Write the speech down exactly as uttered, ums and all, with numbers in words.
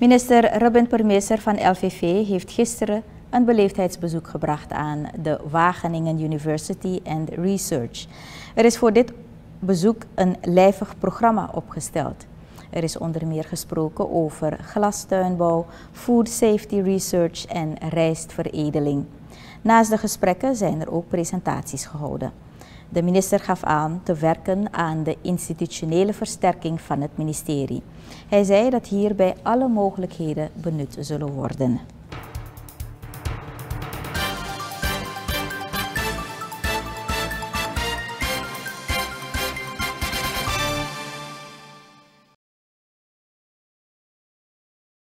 Minister Robin Permeester van L V V heeft gisteren een beleefdheidsbezoek gebracht aan de Wageningen University and Research. Er is voor dit bezoek een lijvig programma opgesteld. Er is onder meer gesproken over glastuinbouw, food safety research en rijstveredeling. Naast de gesprekken zijn er ook presentaties gehouden. De minister gaf aan te werken aan de institutionele versterking van het ministerie. Hij zei dat hierbij alle mogelijkheden benut zullen worden.